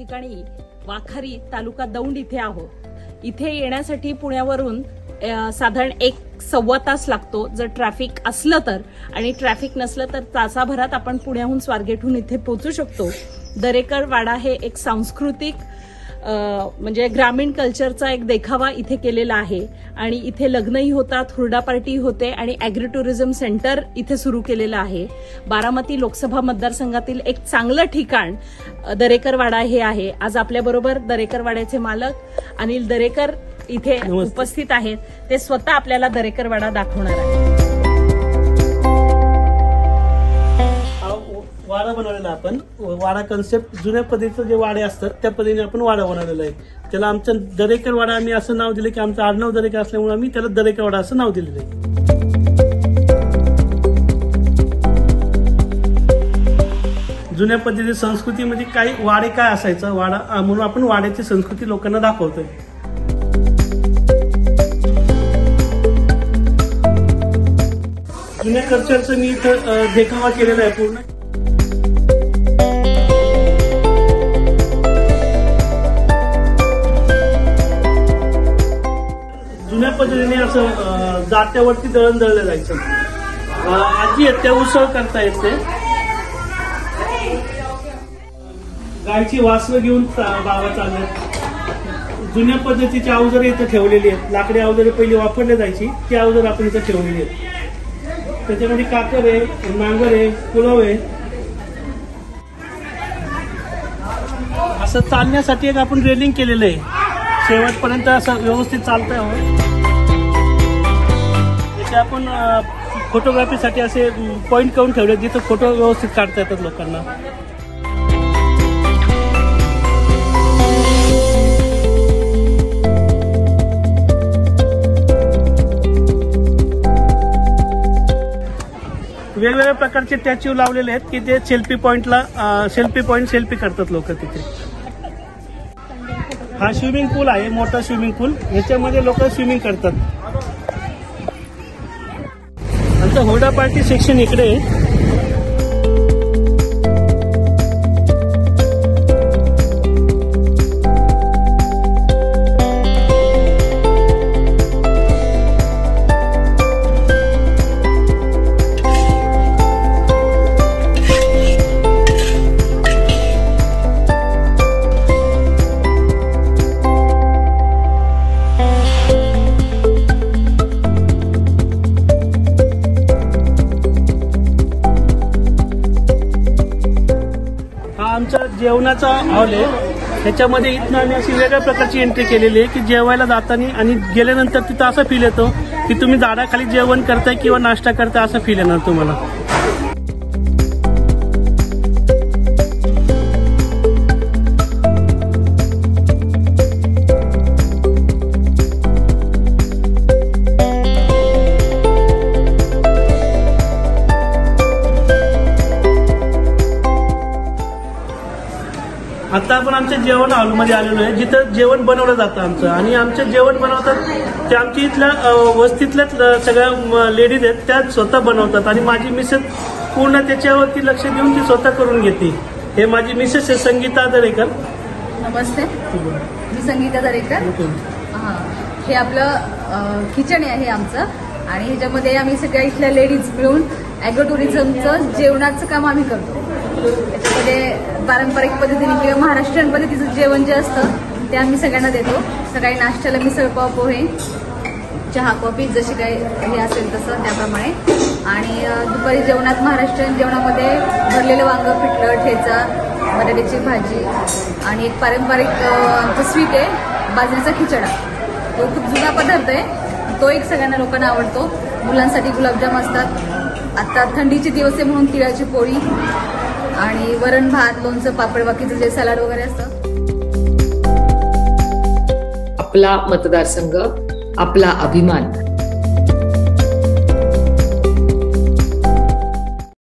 ठिकाणी वाखारी तालुका दौंड इथे आहोत। इथे येण्यासाठी पुण्यावरून साधारण 1-1.25 तास लागतो जर ट्रॅफिक असलं तर, आणि ट्रॅफिक नसलं तर तासाभरात आपण पुण्याहून स्वारगेटहून इथे पोहोचू शकतो। दरेकर वाडा हे एक सांस्कृतिक म्हणजे ग्रामीण कल्चरचा एक देखावा इथे केलेला आहे आणि इथे लग्नही होतात, हुरडा पार्टी होते आणि ॲग्री टुरिझम सेंटर इथे सुरू केलेलं आहे। बारामती लोकसभा मतदारसंघातील एक चांगलं ठिकाण दरेकर वाडा हे आहे। आज आपल्याबरोबर दरेकर वाड्याचे मालक अनिल दरेकर इथे उपस्थित आहेत। ते स्वतः आपल्याला दरेकर वाडा दाखवणार आहेत। वाडा बनवलेला आपण वाडा कन्सेप्ट जुन्या पद्धतीचे जे वाडे असतात त्या पद्धतीने आपण वाडा बनवलेला आहे। त्याला आमचं दरेकर वाडा आम्ही असं नाव दिलं की आमचं आडनाव दरेकर असल्यामुळे आम्ही त्याला दरेकर वाडा असं नाव दिलेलं आहे। जुन्या पद्धती संस्कृतीमध्ये काही वाडे काय असायचं वाडा म्हणून आपण वाड्याची संस्कृती लोकांना दाखवतोय। जुन्या कल्चरचं मी इथं देखावा केलेला आहे पूर्ण। जुन्या पद्धतीने असं जात्यावरती दळण दळलं जायचं। आजी आहेत त्या उसळ करता येते, गायची वासरं घेऊन बाबा चालले। जुन्या पद्धतीची अवजारे इथं ठेवलेली आहेत, लाकडी अवजारे पहिली वापरली जायची ती अवजारे आपण इथं ठेवलेली आहेत। त्याच्यामध्ये काकर आहे, नांगर आहे, कुलव आहे। असं चालण्यासाठी एक आपण रेलिंग केलेलं आहे, शेवटपर्यंत असं व्यवस्थित चालता यावं। त्याचे आपण फोटोग्राफीसाठी असे पॉइंट करून ठेवले जिथं फोटो व्यवस्थित काढता येतात लोकांना। वेगवेगळ्या प्रकारचे स्टॅच्यू लावलेले आहेत की ते सेल्फी पॉइंट करतात लोक तिथे। हा स्विमिंग पूल आहे, मोठा स्विमिंग पूल, याच्यामध्ये लोक स्विमिंग करतात। आमचं हुरडा पार्टी सेक्शन इकडे आहे। आमचा जेवणाचा हॉल आहे, त्याच्यामध्ये इथनं आम्ही अशी वेगळ्या प्रकारची एंट्री केलेली आहे की जेवायला जाताना आणि गेल्यानंतर तिथं असं फील येतो की तुम्ही झाडाखाली जेवण करताय किंवा नाश्ता करताय असं फील येणार तुम्हाला। आता आपण आमच्या जेवण हॉलमध्ये आलेलो आहे जिथं जेवण बनवलं जातं आमचं, आणि आमचं जेवण बनवतात ते आमच्या इथल्या वस्तीतल्याच सगळ्या लेडीज आहेत त्या स्वतः बनवतात आणि माझी मिसेस पूर्ण त्याच्यावरती लक्ष देऊन ती स्वतः करून घेते। हे माझी मिसेस आहे संगीता दरेकर। नमस्ते, मी संगीता दरेकर। हे आपलं किचन आहे आमचं, आणि ह्याच्यामध्ये आम्ही सगळ्या इथल्या लेडीज मिळून ॲग्रो टुरिझमचं जेवणाचं काम आम्ही करतो। त्याच्यामध्ये पारंपरिक पद्धतीने किंवा महाराष्ट्रीयन पद्धतीचं जेवण जे असतं ते आम्ही सगळ्यांना देतो। सकाळी नाश्त्याला मिसळपाव, पोहे, चहा, कॉफी जशी काही हे असेल तसं त्याप्रमाणे, आणि दुपारी जेवणात महाराष्ट्रीयन जेवणामध्ये भरलेलं वांगं, पिठलं, ठेचा, बटाट्याची भाजी, आणि एक पारंपरिक आमचं स्वीट आहे बाजरीचा खिचडा। तो खूप जुना पदार्थ आहे, तो एक सगळ्यांना लोकांना आवडतो। मुलांसाठी गुलाबजाम असतात, आता थंडीचे दिवस आहे म्हणून तिळाची पोळी आणि वरण भात, लोणचं, पापड, बाकीचं जे सलाड वगैरे असतं। आपला मतदारसंघ, आपला अभिमान।